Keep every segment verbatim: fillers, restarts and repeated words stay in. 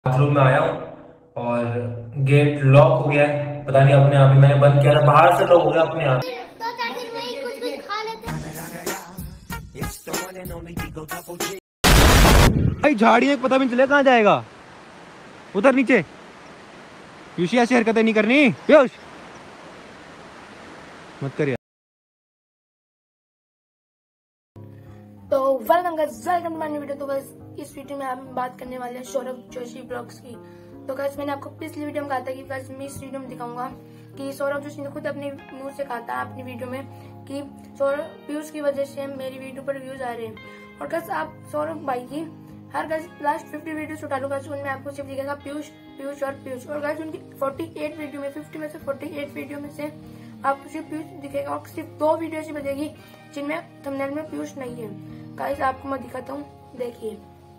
Bathroom में आया हूँ और गेट लॉक हो गया है। पता नहीं अपने आप ही मैंने बंद किया था, बाहर से लॉक हो गया अपने आप। भाई झाड़ियों पता भी नहीं चले कहाँ जाएगा। उधर नीचे यूशी ऐसी हरकतें नहीं करनी। पीयूष मत करिए। तो welcome guys, welcome to my new video. तो गाइस इस वीडियो में हम बात करने वाले हैं सौरभ जोशी ब्लॉग्स की। तो गाइस मैंने आपको पिछली वीडियो में कहा था कि गाइस मैं इस वीडियो में दिखाऊंगा कि सौरभ जोशी ने खुद अपने मुंह से कहा था अपनी वीडियो में कि सौरभ पीयूष की वजह से मेरी वीडियो पर व्यूज आ रहे हैं। और गाइस आप सौरभ भाई की हर गाइस लास्ट फिफ्टी वीडियो उठा लो गाइस, उनमें आपको सिर्फ दिखेगा पीयूष पीयूष और पीयूष। और गाइस उनकी फोर्टी एट वीडियो में फिफ्टी में से फोर्टी एट वीडियो में से आपको सिर्फ पीयूष दिखेगा और सिर्फ दो वीडियो ऐसी बचेगी जिनमें थंबनेल में पीयूष नहीं है। गाइस आपको मैं दिखाता हूँ, देखिए।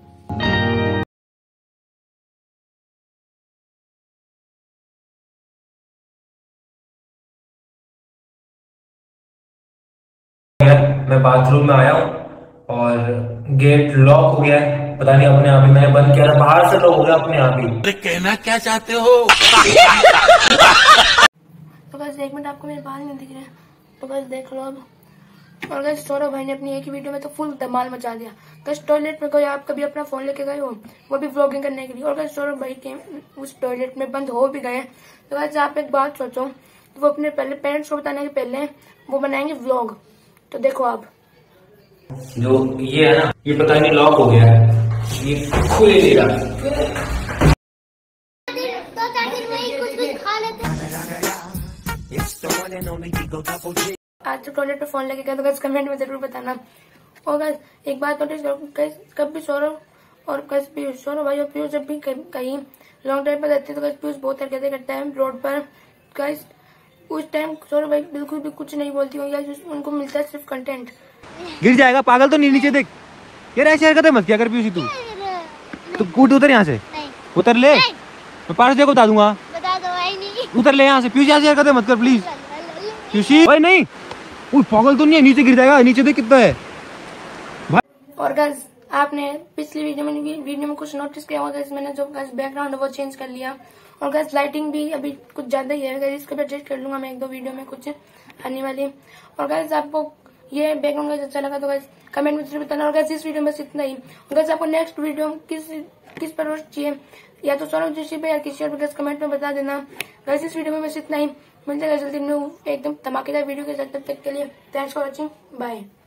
मैं बाथरूम में आया हूँ और गेट लॉक हो गया है। पता नहीं अपने आप ही मैंने बंद किया था, बाहर से लॉक हो गया अपने आप ही। अरे कहना क्या चाहते हो? तो बस एक मिनट, आपको मेरे बाल नहीं दिख रहे, तो बस देख लो अब। और गाइस सौरभ भाई ने अपनी एक ही वीडियो में तो फुल धमाल मचा दिया। गाइस टॉयलेट में कोई आप कभी अपना फोन लेके गए हो, वो भी व्लॉगिंग करने के लिए, और गाइस सौरभ भाई के उस टॉयलेट में बंद हो भी गए। तो गाइस आप एक बात सोचो, तो वो अपने पहले पेरेंट्स को बताने के पहले वो बनाएंगे व्लॉग। तो देखो आप, जो ये है ना, ये पता नहीं लॉक हो गया है, ये खुल ही नहीं रहा। आज तो टॉयलेट पे फोन लेके गए तो गाइस कमेंट में जरूर बताना। और गाइस एक बात नोटिस करो, गाइस कभी सौरभ और गाइस पीयूष, सौरभ भाई और पीयूष जब भी कहीं लॉन्ग ड्राइव पर जाते हैं तो गाइस पीयूष बहुत हरकतें करता है रोड पर। गाइस उस टाइम सौरभ भाई बिल्कुल भी कुछ नहीं बोलती हो, गाइस उनको मिलता है सिर्फ कंटेंट। गिर जाएगा पागल, तो नीचे देख यार, ऐसी हरकतें मत किया कर पीयूष। तू तो कूद उतर यहाँ से, उतर ले, मैं पार्स को बता दूंगा। बता दो, आई नहीं। उतर ले यहाँ से पीयूष, ऐसी हरकतें मत कर प्लीज। पीयूषी भाई नहीं, उस पागल तो नहीं है, नीचे गिर जाएगा। नीचे देख कितना है भाई। और गाइस आपने पिछली वीडियो में वीडियो में कुछ नोटिस किया होगा, मैंने जो गाइस बैकग्राउंड है वो चेंज कर लिया। और गाइस लाइटिंग भी अभी कुछ ज्यादा ही है गाइस, इसको भी एडजस्ट कर लूंगा मैं एक दो वीडियो में कुछ आने वाली। और गाइस आपको ये बैकग्राउंड गाइस अच्छा लगा तो गाइस कमेंट में जरूर बताना। और गाइस इस वीडियो में बस इतना ही। और गाइस आपको नेक्स्ट वीडियो किस किस पर चाहिए, या तो सौरभ जोशी पे या किसी और गाइस कमेंट में बता देना। गाइस इस वीडियो में बस इतना ही, मिलते हैं जल्दी एकदम धमाकेदार वीडियो के साथ। तब तक के लिए थैंक्स फॉर वॉचिंग, बाय।